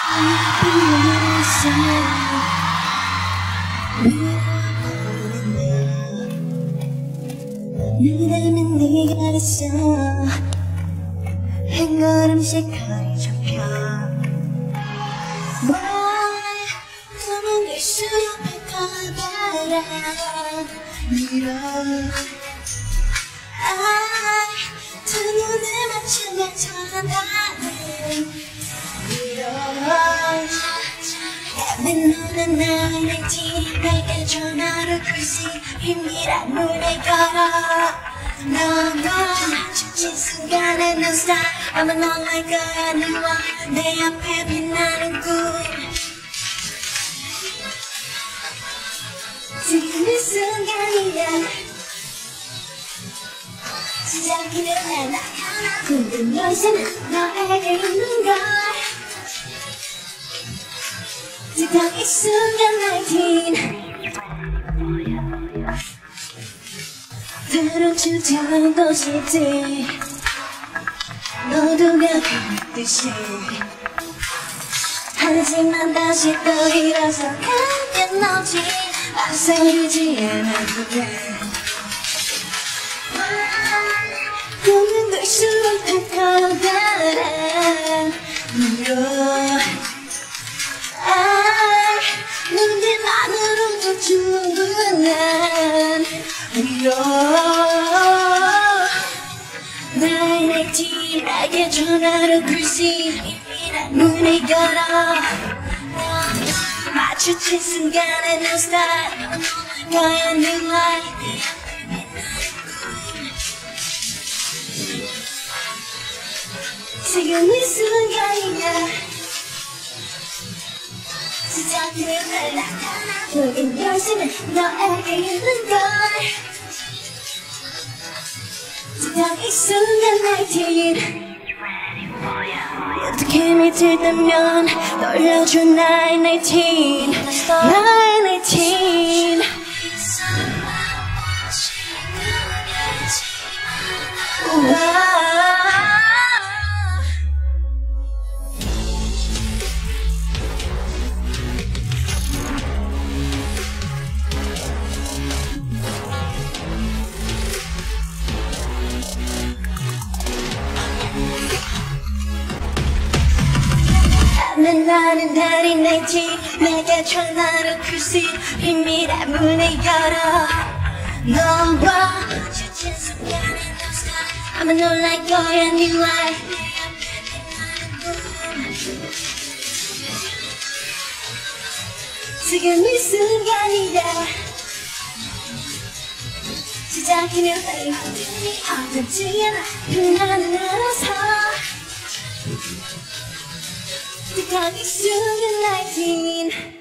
눈에는 네가 있어 한 걸음씩 거리 좁혀 도망갈수록 뱉어봐라 밀어 두 눈을 맞추면서 나는 밀어 내 눈은 나의 뒤 내게 전화를 글씨 힘이란 문을 걸어 너와 마주친 순간에 넌 스타일 아마 넌날 거야 너와 내 앞에 빛나는 꿈 지금 이 순간이야 시작이는 날 굳은 열쇠는 너에게 있는걸 지금 이 순간 나이틴 다른 주저도 쉽지 모두가 그랬듯이 하지만 다시 또 일어서 가게 나오지 아싸리지 않아도 돼 꿈은 갈수록 더 커가라 물어 눈빛만으로도 충분한 위로 나의 뒤에게 전화로 글씨 문을 열어 마주친 순간에 너 스타일 너의 new life 지금 이 순간이야 시작되는 날 모든 열쇠는 너에게 있는걸 지금 이 순간 나이틴 어떻게 밑을 뜨면 놀려줘 나의 나이틴 나의 나이틴 나는 달이 나이틴 내게 전화로 글씨 비밀의 문을 열어 너와 마주친 순간에 너 스타일 아마 놀랄 거야 new life 내 앞에 빛나는 꿈 지금 이 순간이야 시작이면 빨리 어렵지 않아 나는 알아서 지금 이 순간 나이틴